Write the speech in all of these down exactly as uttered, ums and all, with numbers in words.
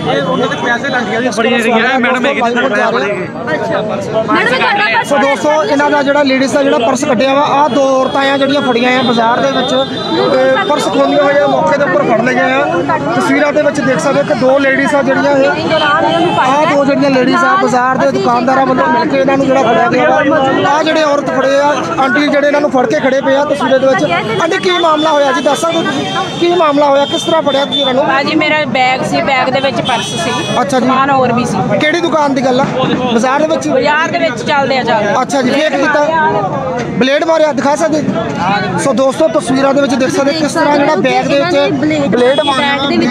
सो दोस्तों इन्हों का जो लेडीज़ का जो परस कटिया वा आ दो औरतां आ जो फड़िया हैं बाजार के परस खोलते हुए मौके के उपर फड़ लिए हैं। तस्वीरों के देख सकते कि दो लेडीज़ आ जड़ियाँ आ दो जड़ियाँ लेडीज़ आ बाजार के दुकानदारों वालों मिलकर इन्होंने जो फड़िया गया आ जोड़े औरत फड़े आ आंटी जोड़े इन्होंने फड़ के खड़े पे आ। तस्वीरों के आंटी की मामला होया जी दस सकते की मामला होया किस तरह फड़िया तुसीं इन्होंने? जी मेरा बैग सी बैग दे विच पर्स सी। अच्छा जी समान और भी सी। किहड़ी दुकान दी गल आ? बाजार दे विच बाजार दे विच चलदे आ चलदे। अच्छा जी फेक कीता ब्लेड मारिया दिखा सकते? सो दोस्तों तस्वीरों के देख सकते किस तरह जो बैग के ब्लेड मारिया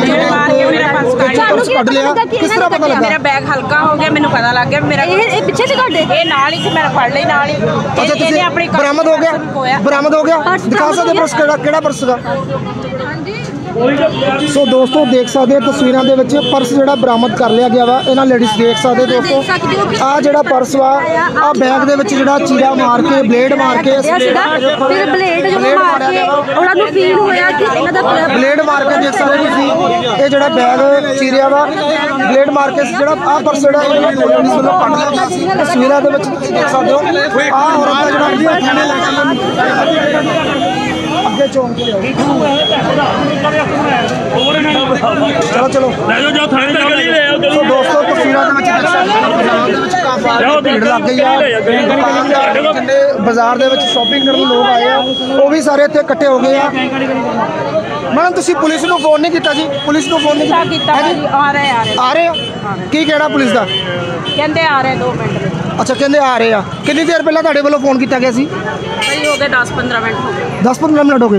कट लिया किस तरह पता लगा? मेरा बैग हल्का हो गया मैंने पता लग गया मेरा ये पीछे से कट ये नाल ही मैं फड़ लई नाल ही। अच्छा तुसीं अपनी बरामद हो गया बरामद हो गया दिखा सकते पर्स केड़ा पर्स दा? सो दोस्तों देख सकते हो तस्वीरों के पर्स जो बरामद कर लिया गया वा इन्होंने लेडीज़ देख सकते दोस्तों आ जो पर्स वा आ बैग के जो चीरा मार के ब्लेड मार के ब्लेड मार के देख सकते ये जो बैग चीरिया वा ब्लेड मार के जो आ पर्स जो लेडीज़ वालों कट लिया तस्वीरों के देख सकते हो आ औरत अगे चौंक चलो चलो तो दोस्तों तस्वीरों भीड़ लग गई है बाजार के शॉपिंग करने लोग आए हैं वो भी सारे इतने इकट्ठे हो गए हैं। मैडम तुसी पुलिस को फोन नहीं किया जी? पुलिस को फोन नहीं किया? आ रहे आ रहे की कहना पुलिस का? कहते आ रहे दो मिनट। अच्छा कहते आ रहे हैं कितनी देर पहले तुहाडे वालों फोन किया गया सी? हो गए दस पंद्रह मिनट हो गए दस पंद्रह मिनट हो गए।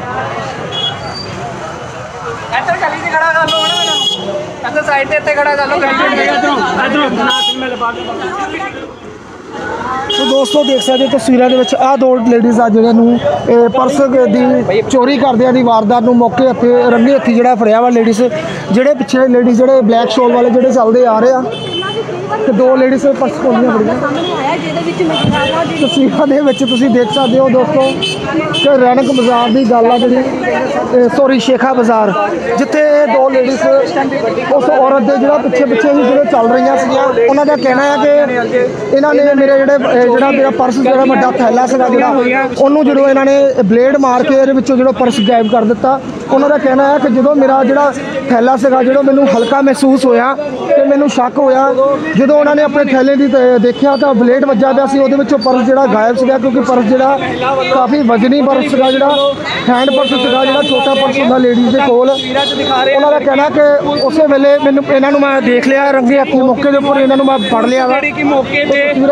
तो दोस्तों देख सकते तस्वीरों के आ दो लेडीज़ आ जिन्होंने पर्स की चोरी करदियां दी वारदात नूं मौके हत्थे रंगे हत्थी जो फड़िया वा लेडीज़ जोड़े पिछे लेडीज़ जो ब्लैक शॉल वाले जो चलते आ रहे हैं तो दो लेडीज़ पर्स खोलियां फड़ियां तस्वीरों के देख सकते हो दोस्तों कि रैनक बाजार की गल आ जी सॉरी शेखा बाजार जिथे दो लेडीज़ उस औरत के जो पिछे पिछे ही जो चल रही उन्होंने कहना है कि इन्होंने मेरे जो जो मेरा पर्स जो बड़ा थैला से उन्होंने जो इन्होंने ब्लेड मार के जो पर्स गायब कर दिता। उन्होंने कहना है कि जो मेरा जो थैला से जो मैनू हल्का महसूस होया कि मैनू शक होया जो उन्होंने अपने थैले की देखा तो ब्लेड वजा पाया सी वो पर्स जो गायब से क्योंकि पर्स जो काफ़ी वजनी पर्स जो हैंड पर्स जो छोटा पर्स होंगे लेडीज़ के कोल। उन्होंने कहना कि उस वेले मैनू इन्हों मैं देख लिया रंगे हत्थी मौके के उपर इन्हों मैं फड़ लिया मौके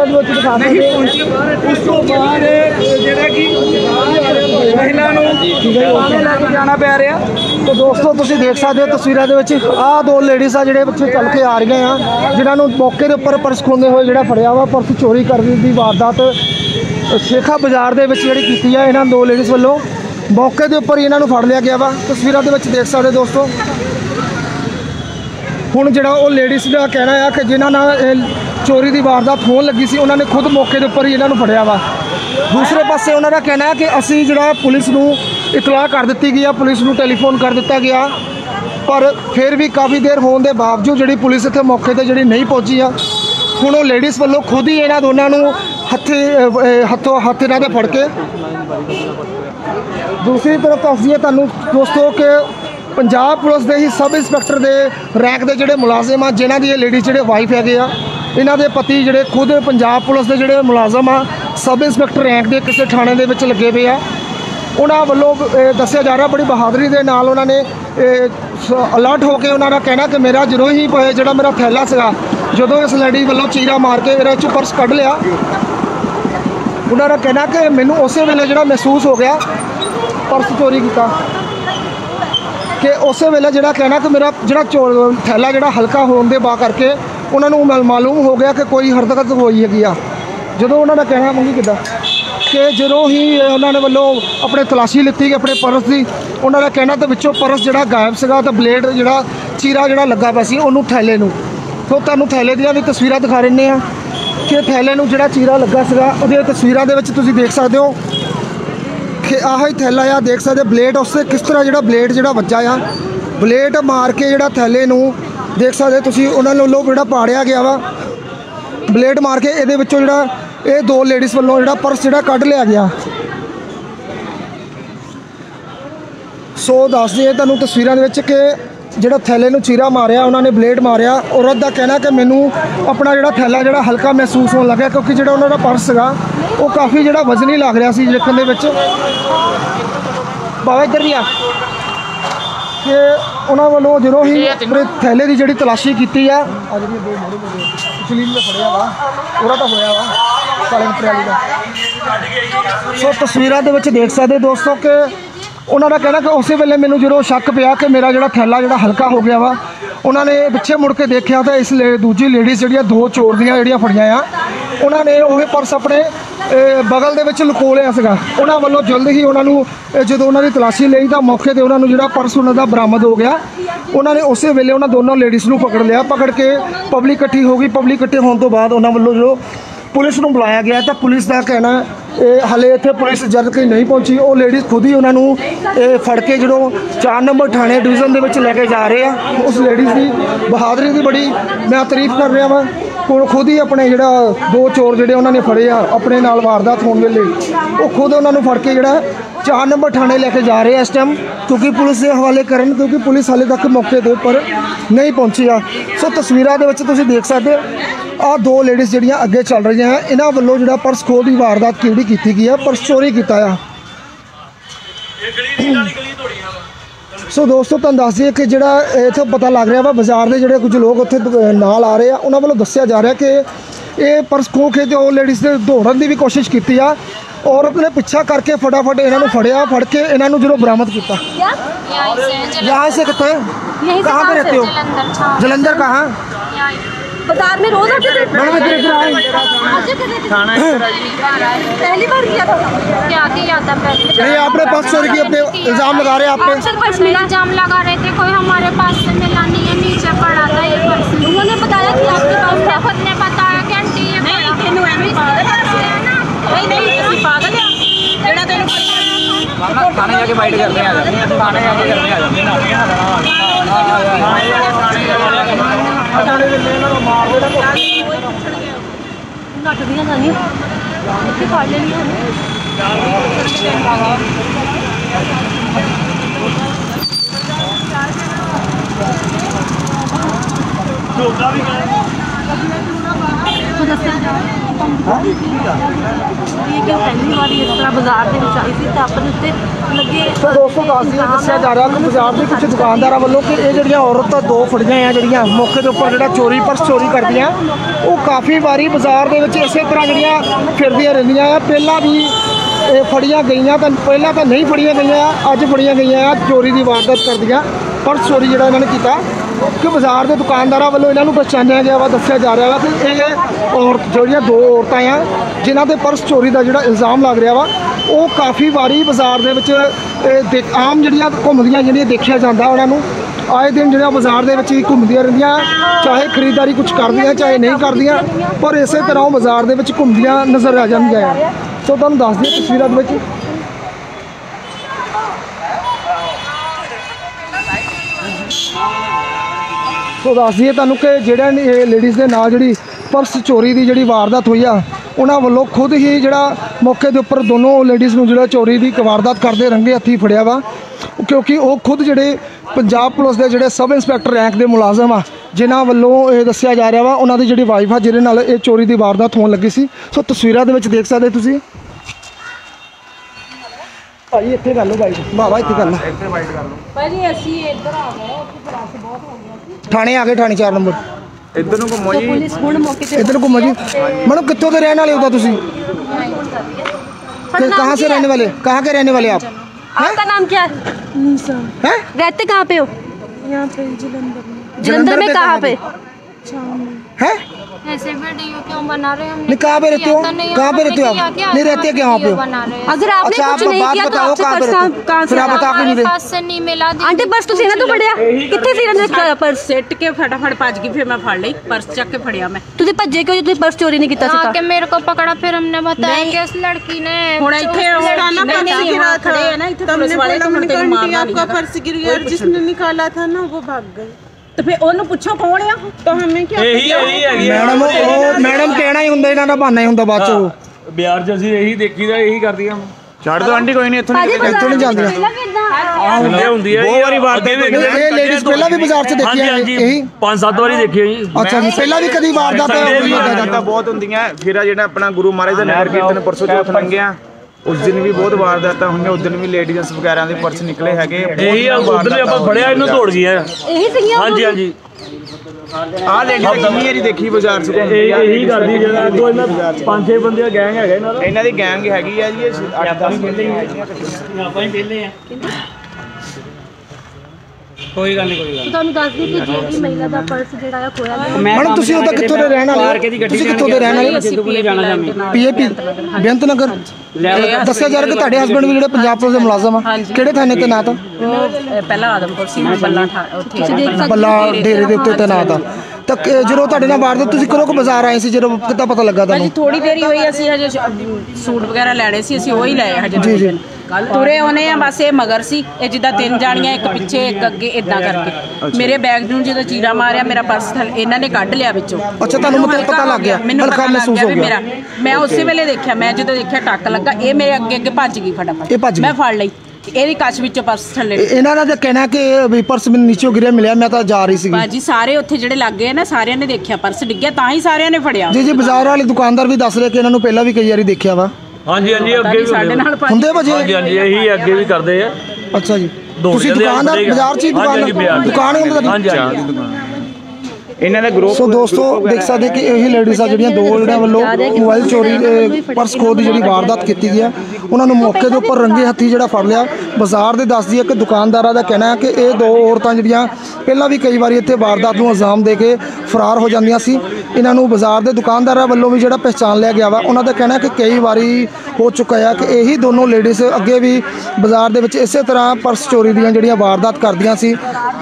जाना पै रहा। तो दोस्तों तुम देख सकते हो तस्वीरों के आ दो लेडीज़ आ जो बच्चे चल के आ रही हैं जिन्होंने मौके के उपर पर्स खोलते हुए जो फड़िया वा पर्स चोरी करने की वारदात शेखा बाजार के की है इन्होंने दो लेडीज़ वालों मौके के उपर इन्हों फड़ लिया गया वा। तस्वीरों के देख सकते दोस्तों हुण जो लेडीज़ का कहना है कि जिन्होंने चोरी की वारदात होने लगी सी उन्होंने खुद मौके के उपर ही इन्हों फड़िया वा। दूसरे पासे उन्होंने कहना है कि असी जो पुलिस नूं इतलाह कर दी गई पुलिस नूं टेलीफोन कर दिता गया पर फिर भी काफ़ी देर होने के बावजूद जी पुलिस इतने मौके पर जी नहीं पहुँची है। हुण वो लेडीज़ वालों खुद ही इन्होंने दोनों हथे हथों हथ इन्हों फड़ के दूसरी तरफ दस दिए तुहानूं दोस्तों कि पंजाब पुलिस के ही सब इंस्पैक्टर के रैंक के जोड़े मुलाजिम आ जिन्हों की लेडीज़ जो वाइफ है इन्हों के पति जोड़े खुद पंजाब पुलिस के जोड़े मुलाजम आ सब इंस्पैक्टर रैंक के किसी थाने के लगे पे आ। उन्होंने वालों दसिया जा रहा बड़ी बहादरी के नाल उन्होंने अलर्ट होकर उन्होंने कहना कि मेरा जरूर ही जो मेरा थैला सगा जो इस लेडी वालों चीरा मार के मेरे पर्स कढ़ लिया उन्होंने कहना कि मैनू उस वेले जो महसूस हो गया पर्स चोरी किया कि उस वेले जो कहना कि मेरा जो थैला जो हल्का होने के बा करके उन्होंने मालूम हो गया कि कोई हरकत हुई है जो उन्होंने कहना मंगी कि कि जो ही उन्होंने वालों अपने तलाशी लीती अपने पर्स की उन्होंने कहना तो विचों पर्स जो गायब सगा तो ब्लेड जो चीरा जो लगा पाया उन्होंने थैले नूं तो तुहानूं थैले दियां भी तस्वीरां दिखा रहे हैं कि थैले नूं जो चीरा लगा सगा उहदी तस्वीरां दे विच तुसीं देख सकते हो कि आह ही थैला आ देख सकते ब्लेड उससे किस तरह जो ब्लेड जो वजा आ ब्लेड मार के जो थैले नूं देख सकते तुसीं उन्हां ਵੱਲੋਂ ਜਿਹੜਾ ਪਾੜਿਆ ਗਿਆ ਵਾ ਬਲੇਡ ਮਾਰ ਕੇ ਇਹਦੇ ਵਿੱਚੋਂ ਜਿਹੜਾ ਇਹ ਦੋ ਲੇਡੀਜ਼ ਵੱਲੋਂ ਜਿਹੜਾ ਪਰਸ ਜਿਹੜਾ ਕੱਢ ਲਿਆ ਗਿਆ। ਸੋ ਦੱਸ ਦਈਏ ਤੁਹਾਨੂੰ ਤਸਵੀਰਾਂ ਦੇ ਵਿੱਚ ਕਿ ਜਿਹੜਾ ਥੈਲੇ ਨੂੰ ਚੀਰਾ ਮਾਰਿਆ ਉਹਨਾਂ ਨੇ ਬਲੇਡ ਮਾਰਿਆ। ਔਰਤ ਦਾ ਕਹਿਣਾ ਕਿ ਮੈਨੂੰ ਆਪਣਾ ਜਿਹੜਾ ਥੈਲਾ ਜਿਹੜਾ ਹਲਕਾ ਮਹਿਸੂਸ ਹੋਣ ਲੱਗਿਆ ਕਿਉਂਕਿ ਜਿਹੜਾ ਉਹਨਾਂ ਦਾ ਪਰਸ ਸੀਗਾ ਉਹ ਕਾਫੀ ਜਿਹੜਾ ਵਜ਼ਨੀ ਲੱਗ ਰਿਹਾ ਸੀ ਦੇਖਣ ਦੇ ਵਿੱਚ। ਬਾਬਾ ਇੱਧਰ ਹੀ ਆ ਕਿ ਉਹਨਾਂ ਵੱਲੋਂ ਜਦੋਂ ਹੀ ਆਪਣੇ ਥੈਲੇ ਦੀ ਜਿਹੜੀ ਤਲਾਸ਼ੀ ਕੀਤੀ ਆ ਆ ਜਿਹੜੀ ਦੋ ਮਾੜੇ ਮਾੜੇ ਪਿਛਲੀ ਨੇ ਫੜਿਆ ਵਾ ਉਹਦਾ ਤਾਂ ਹੋਇਆ ਵਾ ਕਾਲੇ ਕੱਪੜੇ ਵਾਲੀ ਦਾ। ਸੋ ਤਸਵੀਰਾਂ ਦੇ ਵਿੱਚ ਦੇਖ ਸਕਦੇ ਦੋਸਤੋ ਕਿ ਉਹਨਾਂ ਦਾ ਕਹਿਣਾ ਕਿ ਉਸੇ ਵੇਲੇ ਮੈਨੂੰ ਜਦੋਂ ਸ਼ੱਕ ਪਿਆ ਕਿ ਮੇਰਾ ਜਿਹੜਾ ਥੈਲਾ ਜਿਹੜਾ ਹਲਕਾ ਹੋ ਗਿਆ ਵਾ ਉਹਨਾਂ ਨੇ ਪਿੱਛੇ ਮੁੜ ਕੇ ਦੇਖਿਆ ਤਾਂ ਇਸ ਦੂਜੀ ਲੇਡੀਜ਼ ਜਿਹੜੀਆਂ ਦੋ ਚੋਰ ਦੀਆਂ ਜਿਹੜੀਆਂ ਫੜੀਆਂ ਆ ਉਹਨਾਂ ਨੇ ਉਹ ਪਰਸ ਆਪਣੇ ਬਗਲ ਦੇ ਵਿੱਚ ਲੁਕੋ ਲਿਆ ਸੀਗਾ। ਉਹਨਾਂ ਵੱਲੋਂ ਜਲਦ ਹੀ ਉਹਨਾਂ ਨੂੰ ਜਦੋਂ ਉਹਨਾਂ ਦੀ ਤਲਾਸ਼ੀ ਲਈ ਤਾਂ ਮੌਕੇ 'ਤੇ ਉਹਨਾਂ ਨੂੰ ਜਿਹੜਾ ਪਰਸ ਉਹਨਾਂ ਦਾ ਬਰਾਮਦ ਹੋ ਗਿਆ। ਉਹਨਾਂ ਨੇ ਉਸੇ ਵੇਲੇ ਉਹਨਾਂ ਦੋਨੋਂ ਲੇਡੀਜ਼ ਨੂੰ ਪਕੜ ਲਿਆ। ਪਕੜ ਕੇ ਪਬਲਿਕ ਇਕੱਠੀ ਹੋ ਗਈ। ਪਬਲਿਕ ਇਕੱਠੇ ਹੋਣ ਤੋਂ ਬਾਅਦ ਉਹਨਾਂ ਵੱਲੋਂ ਜੋ ਪੁਲਿਸ ਨੂੰ ਬੁਲਾਇਆ ਗਿਆ ਤਾਂ ਪੁਲਿਸ ਦਾ ਕਹਿਣਾ ਇਹ ਹਲੇ ਇੱਥੇ ਪੁਲਿਸ ਜਦ ਕਿ ਨਹੀਂ ਪਹੁੰਚੀ। ਉਹ ਲੇਡੀਜ਼ ਖੁਦ ਹੀ ਉਹਨਾਂ ਨੂੰ ਇਹ ਫੜ ਕੇ ਜਦੋਂ ਚਾਰ ਨੰਬਰ ਥਾਣੇ ਡਿਵੀਜ਼ਨ ਦੇ ਵਿੱਚ ਲੈ ਕੇ ਜਾ ਰਹੇ ਆ। ਉਸ ਲੇਡੀਜ਼ ਦੀ ਬਹਾਦਰੀ ਦੀ ਬੜੀ ਮੈਂ ਤਾਰੀਫ ਕਰ ਰਿਹਾ ਵਾਂ। ਕੋਲ ਖੁਦ ਹੀ ਆਪਣੇ ਜਿਹੜਾ ਦੋ ਚੋਰ ਜਿਹੜੇ ਉਹਨਾਂ ਨੇ ਫੜੇ ਆ ਆਪਣੇ ਨਾਲ ਵਾਰਦਾਤ ਹੋਣ ਵੇਲੇ ਉਹ ਖੁਦ ਉਹਨਾਂ ਨੂੰ ਫੜ ਕੇ ਜਿਹੜਾ ਚਾਰ ਨੰਬਰ ਥਾਣੇ ਲੈ ਕੇ ਜਾ ਰਹੇ ਆ ਇਸ ਟਾਈਮ ਕਿਉਂਕਿ ਪੁਲਿਸ ਦੇ ਹਵਾਲੇ ਕਰਨ ਕਿਉਂਕਿ ਪੁਲਿਸ ਹਾਲੇ ਤੱਕ ਮੌਕੇ ਦੇ ਉੱਪਰ ਨਹੀਂ ਪਹੁੰਚੀ ਆ। ਸੋ ਤਸਵੀਰਾਂ ਦੇ ਵਿੱਚ ਤੁਸੀਂ ਦੇਖ ਸਕਦੇ ਆ ਦੋ ਲੇਡੀਜ਼ ਜਿਹੜੀਆਂ ਅੱਗੇ ਚੱਲ ਰਹੀਆਂ ਆ। ਇਹਨਾਂ ਵੱਲੋਂ ਜਿਹੜਾ ਪਰਸ ਖੋਹ ਦੀ ਵਾਰਦਾਤ ਕਿਹੜੀ ਕੀਤੀ ਗਈ ਆ ਪਰਸ ਚੋਰੀ ਕੀਤਾ ਆ। ਸੋ ਦੋਸਤੋ ਤੁਹਾਨੂੰ ਦੱਸ ਦਈਏ ਕਿ ਜਿਹੜਾ ਇੱਥੋਂ ਪਤਾ ਲੱਗ ਰਿਹਾ ਵਾ ਬਾਜ਼ਾਰ ਦੇ ਜਿਹੜੇ ਕੁਝ ਲੋਕ ਉੱਥੇ ਨਾਲ ਆ ਰਹੇ ਆ ਉਹਨਾਂ ਵੱਲੋਂ ਦੱਸਿਆ ਜਾ ਰਿਹਾ ਕਿ ਇਹ ਪਰਸ ਖੋਹ ਕੇ ਤੇ ਉਹ ਲੇਡੀਜ਼ ਦੇ ਦੌੜਨ ਦੀ ਵੀ ਕੋਸ਼ਿਸ਼ ਕੀਤੀ ਆ। ਔਰਤ ਨੇ ਪਿੱਛਾ ਕਰਕੇ फटाफट ਇਹਨਾਂ ਨੂੰ ਫੜਿਆ ਫੜ ਕੇ ਇਹਨਾਂ ਨੂੰ ਜਦੋਂ ਬਰਾਮਦ ਕੀਤਾ। यहाँ से कितने कहाँ पे रहते हो? जलंधर कहाँ? बाजार में रोज आते थे। मैडम इधर इधर आए। पहली बार किया था क्या किया था पहले? नहीं आपने पर्स चोरी की अपने इल्जाम लगा रहे हैं आप पे। इल्जाम लगा रहे थे कोई हमारे पास से मिला नहीं है नीचे पड़ा था ये पर्स। उन्होंने बताया कि आपके पास खुद ने बताया कि आंटी ये नहीं तेनू एवं नहीं नहीं पागल है जेड़ा तेनू थाने जाके बाइट करते हैं थाने जाके करते नटदियां जानी इत्थे फड़ लेनी पहली बार इस तरह बाजार के आई थी अपने उत्ते लगे। तो दोस्तों दस्सिया जा रहा कि बाजार के कुछ दुकानदारों वालों कि ये ਜਿਹੜੀਆਂ औरतां दो फड़ियां ਆ ਜਿਹੜੀਆਂ मौके ਦੇ ਉੱਪਰ ਜਿਹੜਾ ਚੋਰੀ ਪਰਸ ਚੋਰੀ ਕਰਦੀਆਂ ਉਹ ਕਾਫੀ ਵਾਰੀ ਬਾਜ਼ਾਰ ਦੇ ਵਿੱਚ ਇਸੇ ਤਰ੍ਹਾਂ ਜਿਹੜੀਆਂ ਫਿਰਦੀਆਂ ਰਹਿੰਦੀਆਂ ਆ। ਪਹਿਲਾਂ ਵੀ ਇਹ ਫੜੀਆਂ ਗਈਆਂ ਤਾਂ ਪਹਿਲਾਂ ਤਾਂ ਨਹੀਂ ਫੜੀਆਂ ਗਈਆਂ ਅੱਜ ਫੜੀਆਂ ਗਈਆਂ ਆ ਚੋਰੀ ਦੀ ਵਾਰਦਾਤ ਕਰਦੀਆਂ। ਪਰਸ ਚੋਰੀ ਜਿਹੜਾ ਇਹਨਾਂ ਨੇ ਕੀਤਾ ਕਿ ਬਾਜ਼ਾਰ ਦੇ ਦੁਕਾਨਦਾਰਾਂ ਵੱਲੋਂ ਇਹਨਾਂ ਨੂੰ ਪਛਾਣਿਆ ਗਿਆ ਵਾ। ਦੱਸਿਆ ਜਾ ਰਿਹਾ ਵਾ ਕਿ ਇਹ ਔਰਤ ਜਿਹੜੀਆਂ ਦੋ ਔਰਤਾਂ ਆ ਜਿਨ੍ਹਾਂ ਦੇ ਪਰਸ ਚੋਰੀ ਦਾ ਜਿਹੜਾ ਇਲਜ਼ਾਮ ਲੱਗ ਰਿਹਾ ਵਾ ਉਹ ਕਾਫੀ ਵਾਰੀ ਬਾਜ਼ਾਰ ਦੇ ਵਿੱਚ ਆਮ ਜਿਹੜੀਆਂ ਘੁੰਮਦੀਆਂ ਜਿਹੜੀਆਂ ਦੇਖਿਆ ਜਾਂਦਾ ਉਹਨਾਂ ਨੂੰ ਆਏ ਦਿਨ ਜਿਹੜਾ ਬਾਜ਼ਾਰ ਦੇ ਵਿੱਚ ਹੀ ਘੁੰਮਦੀਆਂ ਰਹਿੰਦੀਆਂ ਚਾਹੇ ਖਰੀਦਦਾਰੀ ਕੁਝ ਕਰਦੀਆਂ ਚਾਹੇ ਨਹੀਂ ਕਰਦੀਆਂ ਪਰ ਇਸੇ ਤਰ੍ਹਾਂ ਉਹ ਬਾਜ਼ਾਰ ਦੇ ਵਿੱਚ ਘੁੰਮਦੀਆਂ ਨਜ਼ਰ ਆ ਜਾਂਦੀਆਂ ਆ। ਸੋ ਤੁਹਾਨੂੰ ਦੱਸ ਦਈਏ ਤਸਵੀਰਾਂ ਦੇ ਵਿੱਚ ਸੋ ਦੱਸ ਦਈਏ ਤੁਹਾਨੂੰ ਕਿ ਜਿਹੜਾ ਲੇਡੀਜ਼ ਦੇ ਨਾਲ ਜਿਹੜੀ ਪਰਸ ਚੋਰੀ ਦੀ ਜਿਹੜੀ ਵਾਰਦਾਤ ਹੋਈ ਆ ਉਹਨਾਂ ਵੱਲੋਂ ਖੁਦ ਹੀ ਜਿਹੜਾ ਮੌਕੇ ਦੇ ਉੱਪਰ ਦੋਨੋਂ ਲੇਡੀਜ਼ ਨੂੰ ਜਿਹੜਾ ਚੋਰੀ ਦੀ ਵਾਰਦਾਤ ਕਰਦੇ ਰੰਗੇ ਹੱਥੀਂ ਫੜਿਆ ਵਾ ਕਿਉਂਕਿ ਉਹ ਖੁਦ ਜਿਹੜੇ ਪੰਜਾਬ ਪੁਲਿਸ ਦੇ ਜਿਹੜੇ ਸਬ ਇੰਸਪੈਕਟਰ ਰੈਂਕ ਦੇ ਮੁਲਾਜ਼ਮ ਆ ਜਿਨ੍ਹਾਂ ਵੱਲੋਂ ਇਹ ਦੱਸਿਆ ਜਾ ਰਿਹਾ ਵਾ ਉਹਨਾਂ ਦੀ ਜਿਹੜੀ ਵਾਈਫ ਆ ਜਿਹਦੇ ਨਾਲ ਇਹ ਚੋਰੀ ਦੀ ਵਾਰਦਾਤ ਹੋਣ ਲੱਗੀ ਸੀ। ਸੋ ਤਸਵੀਰਾਂ ਦੇ ਵਿੱਚ ਦੇਖ ਸਕਦੇ ਤੁਸੀਂ ਭਾਈ ਇੱਥੇ ਕਰ ਲਓ ਬਾਈ ਬਾਬਾ ਇੱਥੇ ਕਰ ਲਓ ਇੱਥੇ ਵਾਈਟ ਕਰ ਲਓ ਭਾਜੀ ਅਸੀਂ ਇੱਧਰ ਆ ਗਏ ਉੱਥੇ ਰਸ਼ ਬਹੁਤ ਹੋ ਗਿਆ ਸੀ ਥਾਣੇ ਆ ਗਏ ਥਾਣੇ ਚਾਰ ਨੰਬਰ इधर ਨੂੰ ਘੁੰਮੋ ਜੀ पुलिस हुण मौके पे इधर घूमो जी। मैडम कितों के रहने वाले हो तुसी कहाँ से रहने वाले कहाँ के रहने वाले आप आपका नाम क्या है? निशा। हैं रहते कहाँ पे हो? यहाँ पे जलंधर में। जलंधर में कहाँ पे? हैं ऐसे वीडियो क्यों बना रहे हो? नहीं कहाँ पे रहते हो कहाँ पे रहते हो आप नहीं रहते क्या वहाँ पे अगर आपने अच्छा आप कुछ नहीं बात किया तो बताओ आपसे कहाँ पे पर्स रहते कहाँ हो फिर से आप बता के नहीं रहे पास से नहीं मिला। आंटी बस तुसी ना तो फड़िया कितने सी रंज पर्स ਸਿੱਟ ਕੇ ਫਟਾਫਟ ਭੱਜ ਗਈ ਫਿਰ ਮੈਂ ਫੜ ਲਈ ਪਰਸ ਚੱਕ ਕੇ ਫੜਿਆ ਮੈਂ तुझे भज्जे क्यों तुझे पर्स चोरी नहीं किया आके मेरे को पकड़ा फिर हमने बताया कि उस लड़की ने ਹੁਣ ਇੱਥੇ उसका ना पता गिरा था खड़े है ना इतने पुलिस वाले तो मुझे मारना नहीं आपका पर्स गिर गया और जिसने निकाला था ना वो भाग गए। ਤੇ ਫਿਰ ਉਹਨੂੰ ਪੁੱਛੋ ਕੌਣ ਆ ਤਾਂ ਹਮੇ ਕੀ ਇਹੀ ਇਹੀ ਹੈਗੀ ਮੈਡਮ ਉਹ ਮੈਡਮ ਕਹਿਣਾ ਹੀ ਹੁੰਦਾ, ਇਹਨਾਂ ਦਾ ਬਹਾਨਾ ਹੀ ਹੁੰਦਾ ਬਾਅਦ ਚ। ਬਿਹਾਰ ਚ ਅਸੀਂ ਇਹੀ ਦੇਖੀਦਾ, ਇਹੀ ਕਰਦੀਆਂ। ਛੱਡ ਦੋ ਆਂਟੀ, ਕੋਈ ਨਹੀਂ, ਇੱਥੋਂ ਨਹੀਂ ਇੱਥੋਂ ਨਹੀਂ ਜਾਂਦੀਆਂ। ਹੁੰਦੇ ਹੁੰਦੀ ਹੈ ਬਹੁਤ ਵਾਰੀ ਵਾਰ ਦੇ ਵੇਖਦੇ। ਇਹ ਲੇਡੀਜ਼ ਪਹਿਲਾਂ ਵੀ ਬਾਜ਼ਾਰ ਚ ਦੇਖੀਆਂ ਇਹੀ ਪੰਜ ਸੱਤ ਵਾਰੀ ਦੇਖੀ ਜੀ। ਅੱਛਾ ਜੀ, ਪਹਿਲਾਂ ਵੀ ਕਦੀ ਵਾਰਦਾਤ ਵਾਰਦਾਤਾਂ ਬਹੁਤ ਹੁੰਦੀਆਂ। ਫਿਰ ਆ ਜਿਹੜਾ ਆਪਣਾ ਗੁਰੂ ਮਹਾਰਾਜ ਦਾ ਨਗਰ ਕੀਰਤਨ ਪਰਸੋਂ ਚੌਥ ਲੰਘਿਆ, ਉਸ ਦਿਨ ਵੀ ਬਹੁਤ ਵਾਰਦਾਤਾਂ ਹੋਈਆਂ। ਉਸ ਦਿਨ ਵੀ ਲੇਡੀਜ਼ ਵਗੈਰਾ ਦੇ ਪਰਸ ਨਿਕਲੇ ਹੈਗੇ। ਇਹੀ ਆ, ਉਧਰ ਵੀ ਆਪਾਂ ਫੜਿਆ ਇਹਨੂੰ, ਤੋੜ ਗਿਆ। ਇਹੀ ਸੀਗੀਆਂ ਹਾਂਜੀ ਹਾਂਜੀ, ਆਹ ਲੇਡੀ ਕਿੰਨੀ ਵਾਰੀ ਦੇਖੀ ਬਾਜ਼ਾਰ ਚ। ਇਹੀ ਕਰਦੀ ਜਿਹੜਾ ਅੱਗੋਂ ਇਹਨਾਂ ਪੰਜ ਛੇ ਬੰਦੇ ਦਾ ਗੈਂਗ ਹੈਗਾ ਇਹਨਾਂ ਦਾ। ਇਹਨਾਂ ਦੀ ਗੈਂਗ ਹੈਗੀ ਆ ਜੀ, ਅੱਠ ਦਸ ਬੰਦੇ ਹੀ ਆਪਾਂ ਹੀ ਪਹਿਲੇ ਆ। ਕੋਈ ਗੱਲ ਨਹੀਂ, ਕੋਈ ਗੱਲ ਤੁਹਾਨੂੰ ਦੱਸ ਦਈਏ ਕਿ ਜਿਹੜੀ ਮਹਿਲਾ ਦਾ ਪਰਸ ਜਿਹੜਾ ਆ ਖੋਇਆ ਗਿਆ। ਮੈਡਮ ਤੁਸੀਂ ਉਹਦਾ ਕਿੱਥੋਂ ਦੇ ਰਹਿਣ ਵਾਲੇ ਹੋ? ਤੁਸੀਂ ਕਿੱਥੋਂ ਦੇ ਰਹਿਣ ਵਾਲੇ? ਪੀਏਪੀ ਬੇਅੰਤ ਨਗਰ। ਦੱਸਿਆ ਜਾ ਰਿਹਾ ਕਿ ਤੁਹਾਡੇ ਹਸਬੰਡ ਵੀ ਜਿਹੜੇ ਪੰਜਾਬ ਪੁਲਿਸ ਦੇ ਮੁਲਾਜ਼ਮ ਆ, ਕਿਹੜੇ ਥਾਣੇ ਤੇ ਨਾਤ? ਪਹਿਲਾਂ ਆਦਮਪੁਰ ਸੀ, ਬੱਲਾ ਉੱਥੇ ਬੱਲਾ ਡੇਰੇ ਦੇ ਉੱਤੇ ਤੈਨਾਤ ਆ। ਤਾਂ ਜਦੋਂ ਤੁਹਾਡੇ ਨਾਲ ਵਾਰਦਾਤ, ਤੁਸੀਂ ਕਦੋਂ ਕੁ ਬਾਜ਼ਾਰ ਆਏ ਸੀ, ਜਦੋਂ ਕਿੱਦਾਂ ਪਤਾ ਲੱਗਾ ਤੁਹਾਨੂੰ? ਥੋੜੀ ਦੇਰੀ ਹੋਈ, ਅਸੀਂ ਹਜੇ ਸੂਟ ਵਗੈਰਾ ਲੈਣੇ ਸੀ, ਅਸੀਂ ਉਹ ਹੀ ਲਏ ਹਜੇ। ਜੀ ਜੀ, ਤੁਰੇ ਆਉਨੇ ਆ ਬਸ। ਇਹ ਮਗਰ ਸੀ, ਇਹ ਜਿੱਦਾਂ ਤਿੰਨ ਜਾਣੀਆਂ, ਇੱਕ ਪਿੱਛੇ ਇੱਕ ਅੱਗੇ, ਇਦਾਂ ਕਰਕੇ ਮੇਰੇ ਬੈਗ ਨੂੰ ਜਦੋਂ ਚੀਰਾ ਮਾਰਿਆ, ਮੇਰਾ ਪਰਸ ਇਹਨਾਂ ਨੇ ਕੱਢ ਲਿਆ ਵਿੱਚੋਂ। ਅੱਛਾ, ਤੁਹਾਨੂੰ ਮਤਲਬ ਪਤਾ ਲੱਗ ਗਿਆ, ਮੈਨੂੰ ਹਲਕਾ ਪਤਾ ਲੱਗ ਮਹਿਸੂਸ ਗਿਆ ਹੋ ਵੀ ਗਿਆ। ਮੇਰਾ, ਮੈਂ ਉਸੇ ਵੇਲੇ ਦੇਖਿਆ, ਮੈਂ ਜਦੋਂ ਦੇਖਿਆ ਟੱਕ ਲੱਗਾ, ਇਹ ਮੇਰੇ ਅੱਗੇ ਅੱਗੇ ਭੱਜ ਗਈ ਫਟਾਫਟ। ਇਹ ਭੱਜ ਗਈ। ਮੈਂ ਫੜ ਲਈ, ਇਹਦੀ ਕੱਛ ਵਿੱਚੋਂ ਪਰਸ ਥੱਲੇ। ਇਹਨਾਂ ਦਾ ਤਾਂ ਕਹਿਣਾ ਕਿ ਵੀ ਪਰਸ ਮੈਨੂੰ ਨੀਚੋਂ ਗਿਰਿਆ ਮਿਲਿਆ, ਮੈਂ ਤਾਂ ਜਾ ਰਹੀ ਸੀ। ਬਾਜੀ ਸਾਰੇ ਉੱਥੇ ਜਿਹੜੇ ਲੱਗੇ ਆ ਨਾ, ਸਾਰਿਆਂ ਨੇ ਦੇਖਿਆ ਪਰਸ ਡਿੱਗਿਆ, ਤਾਂ ਹੀ ਸਾਰਿਆਂ ਨੇ ਫੜਿਆ। ਜੀ ਜੀ, ਬਾਜ਼ਾਰ ਵਾਲੇ ਦੁਕਾਨਦਾਰ ਵੀ ਦੱਸ ਰਹੇ ਕਿ ਇਹਨਾਂ ਨੂੰ ਪਹਿਲਾਂ ਵੀ ਕਈ ਵਾਰੀ ਦੇਖਿਆ ਵਾ। ਹਾਂਜੀ ਹਾਂਜੀ, ਅੱਗੇ ਵੀ ਸਾਡੇ ਨਾਲ ਹੁੰਦੇ ਭਾਜੀ। ਹਾਂਜੀ ਹਾਂਜੀ, ਇਹੀ ਅੱਗੇ ਵੀ ਕਰਦੇ ਆ। ਅੱਛਾ ਜੀ, ਤੁਸੀਂ ਦੁਕਾਨਦਾਰ ਬਾਜ਼ਾਰ ਚ ਹੀ ਦੁਕਾਨ ਦੁਕਾਨ ਹੈ ਉਹਨਾਂ ਦੀ? ਇਹਨਾਂ ਦਾ ਗਰੁੱਪ। ਸੋ ਦੋਸਤੋ ਦੇਖ ਸਕਦੇ ਕਿ ਇਹੀ ਲੇਡੀਜ਼ ਆ ਜਿਹੜੀਆਂ ਦੋ ਜਿਹੜਿਆਂ ਵੱਲੋਂ ਮੋਬਾਈਲ ਚੋਰੀ, ਪਰਸ ਖੋਹ ਦੀ ਜਿਹੜੀ ਵਾਰਦਾਤ ਕੀਤੀ ਗਈ ਆ, ਉਹਨਾਂ ਨੂੰ ਮੌਕੇ ਦੇ ਉੱਪਰ ਰੰਗੇ ਹੱਥੀ ਜਿਹੜਾ ਫੜ ਲਿਆ। ਬਾਜ਼ਾਰ ਦੇ ਦੱਸਦੀ ਹੈ ਕਿ ਦੁਕਾਨਦਾਰਾਂ ਦਾ ਕਹਿਣਾ ਹੈ ਕਿ ਇਹ ਦੋ ਔਰਤਾਂ ਜਿਹੜੀਆਂ ਪਹਿਲਾਂ ਵੀ ਕਈ ਵਾਰੀ ਇੱਥੇ ਵਾਰਦਾਤ ਨੂੰ ਅੰਜਾਮ ਦੇ ਕੇ ਫਰਾਰ ਹੋ ਜਾਂਦੀਆਂ ਸੀ। ਇਹਨਾਂ ਨੂੰ ਬਾਜ਼ਾਰ ਦੇ ਦੁਕਾਨਦਾਰਾਂ ਵੱਲੋਂ ਵੀ ਜਿਹੜਾ ਪਹਿਚਾਣ ਲਿਆ ਗਿਆ ਵਾ। ਉਹਨਾਂ ਦਾ ਕਹਿਣਾ ਕਿ ਕਈ ਵਾਰੀ ਹੋ ਚੁੱਕਾ ਆ ਕਿ ਇਹੀ ਦੋਨੋਂ ਲੇਡੀਜ਼ ਅੱਗੇ ਵੀ ਬਾਜ਼ਾਰ ਦੇ ਵਿੱਚ ਇਸੇ ਤਰ੍ਹਾਂ ਪਰਸ ਚੋਰੀ ਦੀਆਂ ਜਿਹੜੀਆਂ ਵਾਰਦਾਤ ਕਰਦੀਆਂ ਸੀ।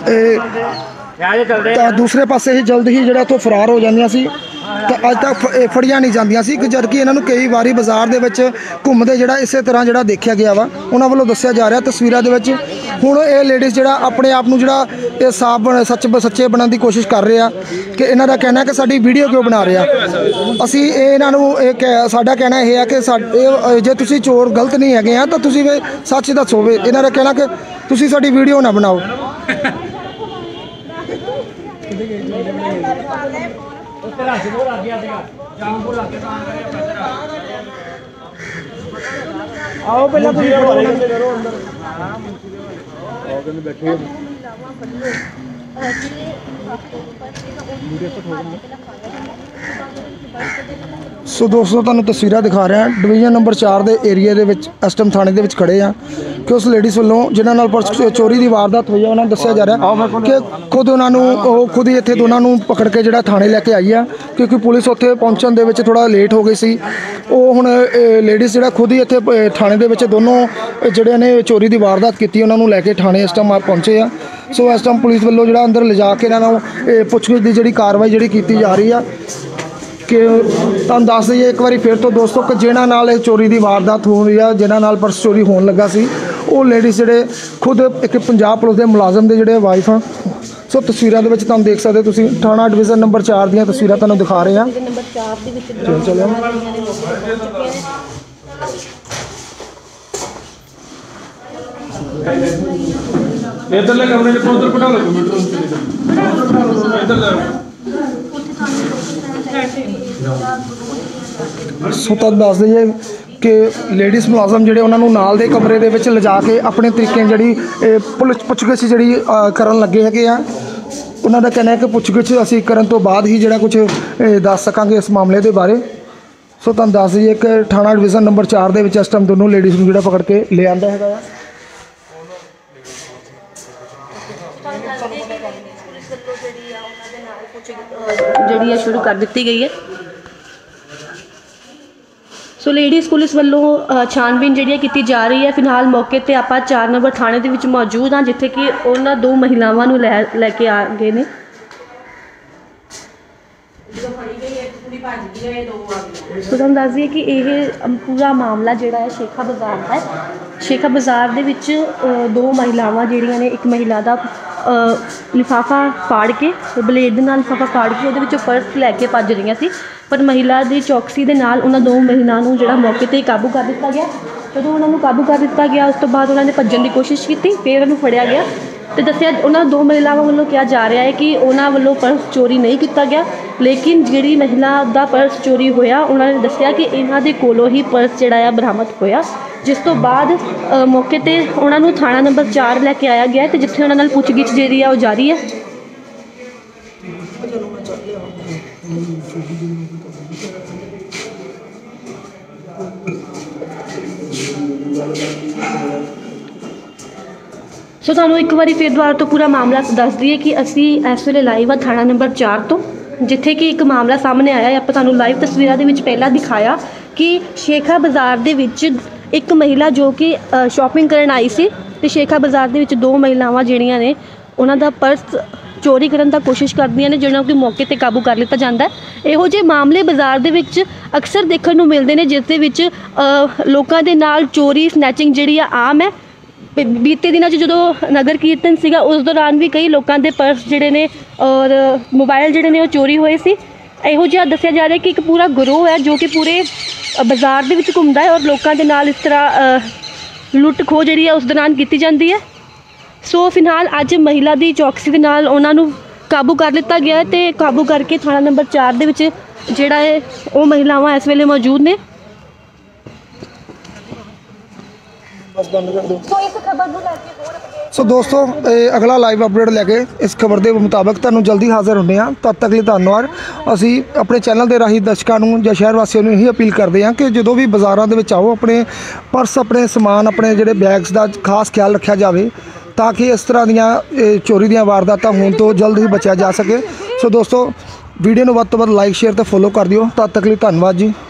ਤਾਂ ਦੂਸਰੇ ਪਾਸੇ ਹੀ ਜਲਦ ਹੀ ਜਿਹੜਾ ਇੱਥੋਂ ਫਰਾਰ ਹੋ ਜਾਂਦੀਆਂ ਸੀ, ਤਾਂ ਅੱਜ ਤੱਕ ਫੜੀਆਂ ਨਹੀਂ ਜਾਂਦੀਆਂ ਸੀ। ਕਿ ਜਦਕਿ ਇਹਨਾਂ ਨੂੰ ਕਈ ਵਾਰੀ ਬਾਜ਼ਾਰ ਦੇ ਵਿੱਚ ਘੁੰਮਦੇ ਜਿਹੜਾ ਇਸੇ ਤਰ੍ਹਾਂ ਜਿਹੜਾ ਦੇਖਿਆ ਗਿਆ ਵਾ। ਉਹਨਾਂ ਵੱਲੋਂ ਦੱਸਿਆ ਜਾ ਰਿਹਾ ਤਸਵੀਰਾਂ ਦੇ ਵਿੱਚ। ਹੁਣ ਇਹ ਲੇਡੀਜ਼ ਜਿਹੜਾ ਆਪਣੇ ਆਪ ਨੂੰ ਜਿਹੜਾ ਇਹ ਸਾਫ ਬਣ ਸੱਚ ਸੱਚੇ ਬਣਨ ਦੀ ਕੋਸ਼ਿਸ਼ ਕਰ ਰਹੇ ਆ ਕਿ ਇਹਨਾਂ ਦਾ ਕਹਿਣਾ ਕਿ ਸਾਡੀ ਵੀਡੀਓ ਕਿਉਂ ਬਣਾ ਰਹੇ ਆ। ਅਸੀਂ ਇਹ ਇਹਨਾਂ ਨੂੰ ਇਹ ਸਾਡਾ ਕਹਿਣਾ ਇਹ ਆ ਕਿ ਸਾਡੇ ਜੇ ਤੁਸੀਂ ਚੋਰ ਗਲਤ ਨਹੀਂ ਹੈਗੇ ਆ ਤਾਂ ਤੁਸੀਂ ਵੀ ਸੱਚ ਦੱਸੋ। ਵੀ ਇਹਨਾਂ ਦਾ ਕਹਿਣਾ ਕਿ ਤੁਸੀਂ ਸਾਡੀ ਵੀਡੀਓ ਨਾ ਬਣਾਓ। ਆਓ ਪਹਿਲਾਂ ਤੁਸੀਂ ਕਰੋ ਅੰਦਰ। ਆਓ ਕਹਿੰਦੇ ਬੈਠੇ ਸੋ ਦੋਸਤੋ ਤੁਹਾਨੂੰ ਤਸਵੀਰਾਂ ਦਿਖਾ ਰਿਹਾ ਡਿਵੀਜ਼ਨ ਨੰਬਰ ਚਾਰ ਦੇ ਏਰੀਆ ਦੇ ਵਿੱਚ ਐਸਟਮ ਥਾਣੇ ਦੇ ਵਿੱਚ ਖੜੇ ਆ ਕਿ ਉਸ ਲੇਡੀਜ਼ ਵੱਲੋਂ ਜਿਨ੍ਹਾਂ ਨਾਲ ਪਰਸ ਚੋਰੀ ਦੀ ਵਾਰਦਾਤ ਹੋਈ ਆ, ਉਹਨਾਂ ਨੂੰ ਦੱਸਿਆ ਜਾ ਰਿਹਾ ਕਿ ਖੁਦ ਉਹਨਾਂ ਨੂੰ ਉਹ ਖੁਦ ਹੀ ਇੱਥੇ ਦੋਨਾਂ ਨੂੰ ਪਕੜ ਕੇ ਜਿਹੜਾ ਥਾਣੇ ਲੈ ਕੇ ਆਈ ਆ, ਕਿਉਂਕਿ ਪੁਲਿਸ ਉੱਥੇ ਪਹੁੰਚਣ ਦੇ ਵਿੱਚ ਥੋੜਾ ਲੇਟ ਹੋ ਗਈ ਸੀ। ਉਹ ਹੁਣ ਲੇਡੀਜ਼ ਜਿਹੜਾ ਖੁਦ ਹੀ ਇੱਥੇ ਥਾਣੇ ਦੇ ਵਿੱਚ ਦੋਨੋਂ ਜਿਹੜੇ ਨੇ ਚੋਰੀ ਦੀ ਵਾਰਦਾਤ ਕੀਤੀ, ਉਹਨਾਂ ਨੂੰ ਲੈ ਕੇ ਥਾਣੇ ਇਸ ਟਾਈਮ ਪਹੁੰਚੇ ਆ। ਸੋ ਇਸ ਟਾਈਮ ਪੁਲਿਸ ਵੱਲੋਂ ਜਿਹੜਾ ਅੰਦਰ ਲਿਜਾ ਕੇ ਇਹਨਾਂ ਨੂੰ ਪੁੱਛਗਿੱਛ ਦੀ ਜਿਹੜੀ ਕਾਰਵਾਈ ਜਿਹੜੀ ਕੀਤੀ ਜਾ ਰਹੀ ਆ। ਕਿ ਤੁਹਾਨੂੰ ਦੱਸ ਦਈਏ ਇੱਕ ਵਾਰੀ ਫਿਰ ਤੋਂ ਦੋਸਤੋ ਕਿ ਜਿਹਨਾਂ ਨਾਲ ਇਹ ਚੋਰੀ ਦੀ ਵਾਰਦਾਤ ਹੋ ਰਹੀ ਆ, ਜਿਹਨਾਂ ਨਾਲ ਪਰਸ ਚੋਰੀ ਹੋਣ ਲੱਗਾ ਸੀ, ਉਹ ਲੇਡੀਜ਼ ਜਿਹੜੇ ਖੁਦ ਇੱਕ ਪੰਜਾਬ ਪੁਲਿਸ ਦੇ ਮੁਲਾਜ਼ਮ ਦੇ ਜਿਹੜੇ ਵਾਈਫ ਆ। ਸੋ ਤਸਵੀਰਾਂ ਦੇ ਵਿੱਚ ਤੁਹਾਨੂੰ ਦੇਖ ਸਕਦੇ ਤੁਸੀਂ ਥਾਣਾ ਡਿਵੀਜ਼ਨ ਨੰਬਰ ਚਾਰ ਦੀਆਂ ਤਸਵੀਰਾਂ ਤੁਹਾਨੂੰ ਦਿਖਾ ਰਹੇ ਆ। ਨੰਬਰ ਚਾਰ ਦੇ ਵਿੱਚ ਚਲੋ ਇਧਰਲੇ ਕਮਰੇ ਚ ਉਧਰ ਪਟਾ ਲਓ ਕੰਪਿਊਟਰ ਇਧਰ ਲੈ ਸੋ ਤੁਹਾਨੂੰ ਦੱਸ ਦਈਏ ਕਿ ਲੇਡੀਜ਼ ਮੁਲਾਜ਼ਮ ਜਿਹੜੇ ਉਹਨਾਂ ਨੂੰ ਨਾਲ ਦੇ ਕਮਰੇ ਦੇ ਵਿੱਚ ਲਿਜਾ ਕੇ ਆਪਣੇ ਤਰੀਕੇ ਜਿਹੜੀ ਪੁਲਿਸ ਪੁੱਛਗਿੱਛ ਜਿਹੜੀ ਕਰਨ ਲੱਗੇ ਹੈਗੇ ਆ। ਉਹਨਾਂ ਦਾ ਕਹਿਣਾ ਹੈ ਕਿ ਪੁੱਛਗਿੱਛ ਅਸੀਂ ਕਰਨ ਤੋਂ ਬਾਅਦ ਹੀ ਜਿਹੜਾ ਕੁਝ ਦੱਸ ਸਕਾਂਗੇ ਇਸ ਮਾਮਲੇ ਦੇ ਬਾਰੇ। ਸੋ ਤੁਹਾਨੂੰ ਦੱਸ ਦਈਏ ਕਿ ਥਾਣਾ ਡਿਵੀਜ਼ਨ ਨੰਬਰ ਚਾਰ ਦੇ ਵਿੱਚ ਇਸ ਟਾਈਮ ਦੋਨੋਂ ਲੇਡੀਜ਼ ਨੂੰ ਜਿਹੜਾ ਪਕੜ ਕੇ ਲੈ ਆਂਦਾ ਹੈਗਾ ਆ। ਜਿਹੜੀ ਹੈ ਸ਼ੁਰੂ ਕਰ ਦਿੱਤੀ ਗਈ ਹੈ। ਸੋ ਲੇਡੀਜ਼ ਪੁਲਿਸ ਵੱਲੋਂ ਛਾਨਬੀਨ ਜਿਹੜੀ ਕੀਤੀ ਜਾ ਰਹੀ ਹੈ। ਫਿਲਹਾਲ ਮੌਕੇ ਤੇ ਆਪਾਂ ਚਾਰ ਨੰਬਰ ਥਾਣੇ ਦੇ ਵਿੱਚ ਮੌਜੂਦ ਹਾਂ, ਜਿੱਥੇ ਕਿ ਉਹਨਾਂ ਦੋ ਮਹਿਲਾਵਾਂ ਨੂੰ ਲੈ ਲੈ ਕੇ ਆ ਗਏ ਨੇ। ਸੋ ਤੁਹਾਨੂੰ ਦੱਸ ਦਈਏ ਕਿ ਇਹ ਪੂਰਾ ਮਾਮਲਾ ਜਿਹੜਾ ਹੈ ਸ਼ੇਖਾ ਬਾਜ਼ਾਰ ਦਾ ਹੈ। ਸ਼ੇਖਾ ਬਾਜ਼ਾਰ ਦੇ ਵਿੱਚ ਦੋ ਮਹਿਲਾਵਾਂ ਜਿਹੜੀਆਂ ਨੇ, ਇੱਕ ਮਹਿਲਾ ਦਾ ਲਿਫਾਫਾ ਫਾੜ ਕੇ ਬਲੇਡ ਦੇ ਨਾਲ ਲਿਫਾਫਾ ਫਾੜ ਕੇ ਉਹਦੇ ਵਿੱਚੋਂ ਪਰਸ ਲੈ ਕੇ ਭੱਜ ਰਹੀਆਂ ਸੀ। ਪਰ ਮਹਿਲਾ ਦੀ ਚੌਕਸੀ ਦੇ ਨਾਲ ਉਹਨਾਂ ਦੋ ਮਹਿਲਾਵਾਂ ਨੂੰ ਜਿਹੜਾ ਮੌਕੇ 'ਤੇ ਹੀ ਕਾਬੂ ਕਰ ਦਿੱਤਾ ਗਿਆ। ਜਦੋਂ ਉਹਨਾਂ ਨੂੰ ਕਾਬੂ ਕਰ ਦਿੱਤਾ ਗਿਆ ਉਸ ਤੋਂ ਬਾਅਦ ਉਹਨਾਂ ਨੇ ਭੱਜਣ ਦੀ ਕੋਸ਼ਿਸ਼ ਕੀਤੀ, ਫਿਰ ਉਹਨੂੰ ਫੜਿਆ ਗਿਆ ਤੇ ਦੱਸਿਆ ਉਹਨਾਂ ਦੋ ਮਹਿਲਾਵਾਂ ਵੱਲੋਂ ਕਿਹਾ ਜਾ ਰਿਹਾ ਹੈ ਕਿ ਉਹਨਾਂ ਵੱਲੋਂ ਪਰਸ ਚੋਰੀ ਨਹੀਂ ਕੀਤਾ ਗਿਆ, ਲੇਕਿਨ ਜਿਹੜੀ ਮਹਿਲਾ ਦਾ ਪਰਸ ਚੋਰੀ ਹੋਇਆ ਉਹਨਾਂ ਨੇ ਦੱਸਿਆ ਕਿ ਇਹਨਾਂ ਦੇ ਕੋਲੋਂ ਹੀ ਪਰਸ ਜਿਹੜਾ ਆ ਬਰਾਮਦ ਹੋਇਆ। ਜਿਸ ਤੋਂ ਬਾਅਦ ਅ, ਮੌਕੇ 'ਤੇ ਉਹਨਾਂ ਨੂੰ ਥਾਣਾ ਨੰਬਰ ਚਾਰ ਲੈ ਕੇ ਆਇਆ ਗਿਆ ਤੇ ਜਿੱਥੇ ਉਹਨਾਂ ਨਾਲ ਪੁੱਛਗਿੱਛ ਜਿਹੜੀ ਆ ਉਹ ਜਾਰੀ ਹੈ। ਸੋ ਤੁਹਾਨੂੰ ਇੱਕ ਵਾਰੀ ਫਿਰ ਦੁਬਾਰਾ ਤੋਂ ਪੂਰਾ ਮਾਮਲਾ ਦੱਸ ਦਈਏ ਕਿ ਅਸੀਂ ਇਸ ਵੇਲੇ ਲਾਈਵ ਆ ਥਾਣਾ ਨੰਬਰ ਚਾਰ ਤੋਂ, ਜਿੱਥੇ ਕਿ ਇੱਕ ਮਾਮਲਾ ਸਾਹਮਣੇ ਆਇਆ ਹੈ। ਆਪਾਂ ਤੁਹਾਨੂੰ ਲਾਈਵ ਤਸਵੀਰਾਂ ਦੇ ਵਿੱਚ ਪਹਿਲਾਂ ਦਿਖਾਇਆ ਕਿ ਸ਼ੇਖਾ ਬਾਜ਼ਾਰ ਦੇ ਵਿੱਚ ਇੱਕ ਮਹਿਲਾ ਜੋ ਕਿ ਸ਼ਾਪਿੰਗ ਕਰਨ ਆਈ ਸੀ ਤੇ ਸ਼ੇਖਾ ਬਾਜ਼ਾਰ ਦੇ ਵਿੱਚ ਦੋ ਮਹਿਲਾਵਾਂ ਜਿਹੜੀਆਂ ਨੇ ਉਹਨਾਂ ਦਾ ਪਰਸ ਚੋਰੀ ਕਰਨ ਦਾ ਕੋਸ਼ਿਸ਼ ਕਰਦੀਆਂ ਨੇ, ਜਿਹਨਾਂ ਨੂੰ ਕਿ ਮੌਕੇ 'ਤੇ ਕਾਬੂ ਕਰ ਲਿੱਤਾ ਜਾਂਦਾ ਹੈ। ਇਹੋ ਜਿਹੇ ਮਾਮਲੇ ਬਾਜ਼ਾਰ ਦੇ ਵਿੱਚ ਅਕਸਰ ਦੇਖਣ ਨੂੰ ਮਿਲਦੇ ਨੇ, ਜਿਸ ਦੇ ਵਿੱਚ ਲੋਕਾਂ ਦੇ ਨਾਲ ਚੋਰੀ ਸਨੈਚਿੰਗ ਜਿਹੜੀ ਆ ਆਮ ਹੈ। ਬੀਤੇ ਦਿਨਾਂ 'ਚ ਜਦੋਂ ਨਗਰ ਕੀਰਤਨ ਸੀਗਾ ਉਸ ਦੌਰਾਨ ਵੀ ਕਈ ਲੋਕਾਂ ਦੇ ਪਰਸ ਜਿਹੜੇ ਨੇ ਔਰ ਮੋਬਾਈਲ ਜਿਹੜੇ ਨੇ ਉਹ ਚੋਰੀ ਹੋਏ ਸੀ। ਇਹੋ ਜਿਹਾ ਦੱਸਿਆ ਜਾ ਰਿਹਾ ਕਿ ਇੱਕ ਪੂਰਾ ਗਰੋਹ ਹੈ ਜੋ ਕਿ ਪੂਰੇ ਬਾਜ਼ਾਰ ਦੇ ਵਿੱਚ ਘੁੰਮਦਾ ਹੈ ਔਰ ਲੋਕਾਂ ਦੇ ਨਾਲ ਇਸ ਤਰ੍ਹਾਂ ਲੁੱਟ ਖੋਹ ਜਿਹੜੀ ਹੈ ਉਸ ਦੌਰਾਨ ਕੀਤੀ ਜਾਂਦੀ ਹੈ। ਸੋ ਫਿਲਹਾਲ ਅੱਜ ਮਹਿਲਾ ਦੀ ਚੌਕਸੀ ਦੇ ਨਾਲ ਉਹਨਾਂ ਨੂੰ ਕਾਬੂ ਕਰ ਲਿੱਤਾ ਗਿਆ ਤੇ ਕਾਬੂ ਕਰਕੇ ਥਾਣਾ ਨੰਬਰ ਚਾਰ ਦੇ ਵਿੱਚ ਜਿਹੜਾ ਹੈ ਉਹ ਮਹਿਲਾਵਾਂ ਇਸ ਵੇਲੇ ਮੌਜੂਦ ਨੇ। ਸੋ ਦੋਸਤੋ ਇਹ ਅਗਲਾ ਲਾਈਵ ਅਪਡੇਟ ਲੈ ਕੇ ਇਸ ਖਬਰ ਦੇ ਮੁਤਾਬਕ ਤੁਹਾਨੂੰ ਜਲਦੀ ਹਾਜ਼ਰ ਹੁੰਦੇ ਹਾਂ। ਤਦ ਤੱਕ ਲਈ ਧੰਨਵਾਦ। ਅਸੀਂ ਆਪਣੇ ਚੈਨਲ ਦੇ ਰਾਹੀਂ ਦਰਸ਼ਕਾਂ ਨੂੰ ਜਾਂ ਸ਼ਹਿਰ ਵਾਸੀਆਂ ਨੂੰ ਇਹੀ ਅਪੀਲ ਕਰਦੇ ਹਾਂ ਕਿ ਜਦੋਂ ਵੀ ਬਾਜ਼ਾਰਾਂ ਦੇ ਵਿੱਚ ਆਓ ਆਪਣੇ ਪਰਸ, ਆਪਣੇ ਸਮਾਨ, ਆਪਣੇ ਜਿਹੜੇ ਬੈਗਸ ਦਾ ਖਾਸ ਖਿਆਲ ਰੱਖਿਆ ਜਾਵੇ ਤਾਂ ਕਿ ਇਸ ਤਰ੍ਹਾਂ ਦੀਆਂ ਚੋਰੀ ਦੀਆਂ ਵਾਰਦਾਤਾਂ ਹੋਣ ਤੋਂ ਜਲਦ ਹੀ ਬਚਿਆ ਜਾ ਸਕੇ। ਸੋ ਦੋਸਤੋ ਵੀਡੀਓ ਨੂੰ ਵੱਧ ਤੋਂ ਵੱਧ ਲਾਈਕ, ਸ਼ੇਅਰ ਤੇ ਫੋਲੋ ਕਰ ਦਿਓ। ਤਦ ਤੱਕ ਲਈ ਧੰਨਵਾਦ ਜੀ।